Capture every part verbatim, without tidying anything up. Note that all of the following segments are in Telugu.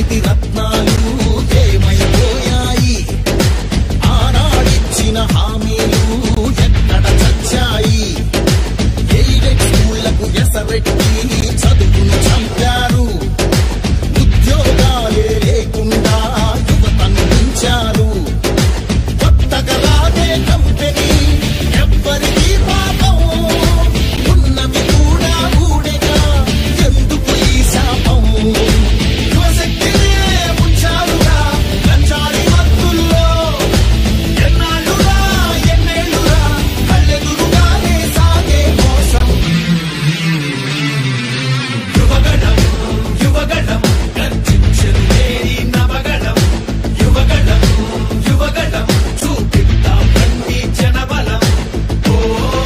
అవినీతి రత్నాలు ఏమైపోయాయి? ఆనాడిచ్చిన హామీలు ఎక్కడ చచ్చాయి? ఎయిడెడ్ స్కూళ్లకు ఎసరెట్టి చదువును చంపారు. ఉద్యోగాలే లేకుండా యువతను ఉంచారు. కొత్తగా రాదే కంపెనీ ఎవ్వరికీ పాపం. ఉన్నవి కూడా ఊడేగా ఎందుకు ఈ శాపం? యువశక్తినే ఉంచారుగా గంజాయి మత్తుల్లో. ఎన్నాళ్ళురా ఎన్నేళ్ళురా కళ్ళెదురుగానే సాగే మోసం. యువగణం యువగణం గర్జించేది నవగణం. యువగణం యువగణం చూపిద్దాం రండి జనబలం. ఓ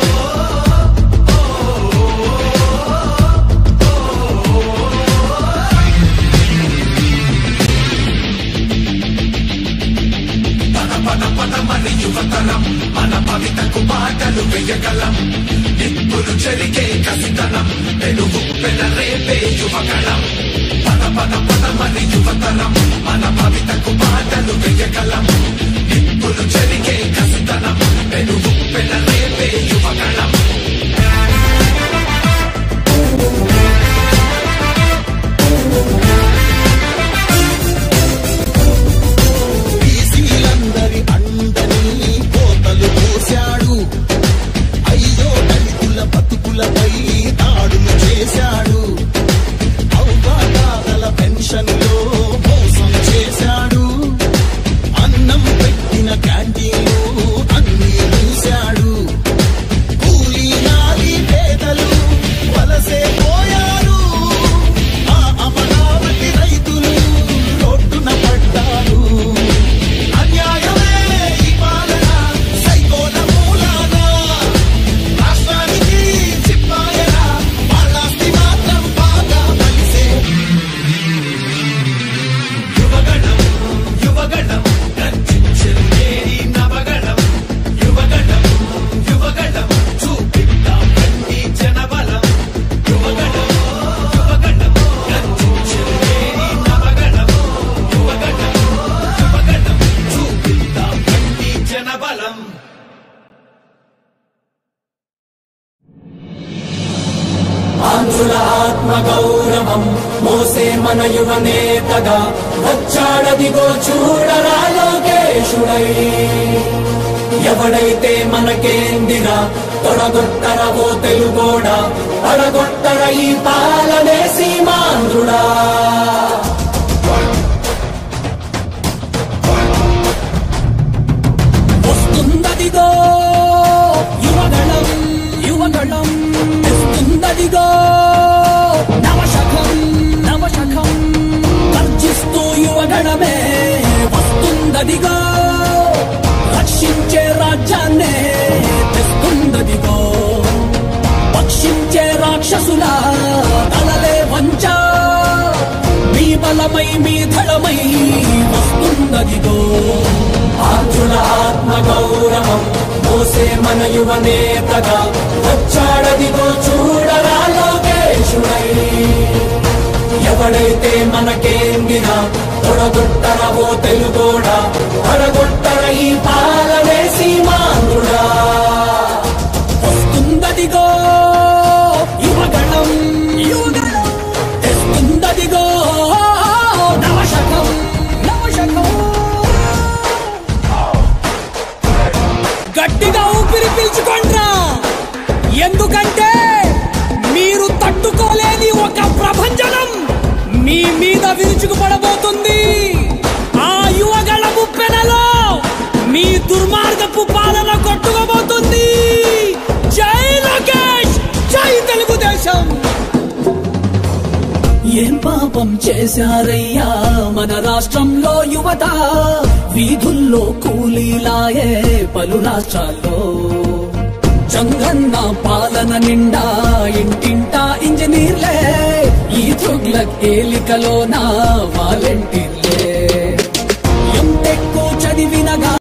పద పద పద మరి యువతరం మన భవితకు బాటలు వేయగలం. నిప్పులు చెరిగే కసితనం పెనుగు పెనరేపే యువగణం. పద పద పద మరి యువతరం మన భవితకు బాటలు వేయగలం. నిప్పులు చెరిగే కసితనం పెనుగు పెనరేపే యువగణం. బీసీలందరి అండని కోతలు పోశాడు. అయ్యో దళితుల బతుకులపై దాడులు చేశాడు. అవ్వాతాతల పెన్షన్లో మోసం చేశాడు. అన్నం పెట్టిన క్యాంటీన్లు అన్నీ మూశాడు. కూలీ నాలి పేదలు వలసే పోయారు. ఆ అమరావతి రైతులు రోడ్డున పడ్డారు. అన్యాయమే ఈ పాలన సైకోల మూలాన. రాష్ట్రానికి చిప్పాయన వాళ్ళాస్తి మాత్రం బాగా కలిసే. యువగణం యువగణం గర్జించేది నవగణం. యువగణం యువగణం చూపిద్దాం రండి జనబలం. యువగణం యువగణం గర్జించేది నవగణం. యువగణం యువగణం చూపిద్దాం రండి జనబలం. ఆంధ్రుల ఆత్మ గౌరవం మోసే మన యువ నేతగా వచ్చాడదిగో చూడరా లోకేశుడై. ఎవడైతే మనకేందిరా తొడగొట్టర ఓ తెలుగోడా. అడగొట్టర ఈ పాలనే సీమాంధ్రుడా. వస్తుందదిగో యువగణం యువగణం. వస్తుందదిగో నవశకం నవశకం. గర్జిస్తూ యువగణమే వస్తుందదిగో. రక్షించే రాజ్యాన్నే తెస్తుందదిగో. పక్షించే రాక్షసుల తలలే వంచ. మీ బలమై మీ ధళమై వస్తుందదిగో. ఆంధ్రుల ఆత్మ గౌరవం మోసే మన యువ నేతగా వచ్చాడదిగో చూడరా లోకేశుడై. ఎవడైతే మనకేందినా తొడగొట్టర ఓ తెలుగోడా. అడగొట్టర ఈ పాలనే సీమాంధ్రుడా. వస్తుందదిగో యువగణం యువగణం. తెస్తుందదిగో నవశకం నవశకం. గట్టిగా ఊపిరి పీల్చుకోండ్రా. ఎందుకంటే మీరు తట్టుకోలేని ఒక ప్రభంజనం మీ మీద విరుచుకుపడబోతుంది. ఆ యువగళపు పెనలో మీ దుర్మార్గపు పాలన కొట్టుకోబోతుంది. జై లోకేష్, జై తెలుగుదేశం. ఏం పాపం చేశారయ్యా మన రాష్ట్రంలో యువత. వీధుల్లో కూలీలాయే పలు రాష్ట్రాల్లో. జంగన్న పాలన నిండా ఇంటింటా ఇంజనీర్లే. ఈ తుగ్లక్ ఏలికలోన వాలంటీర్లే.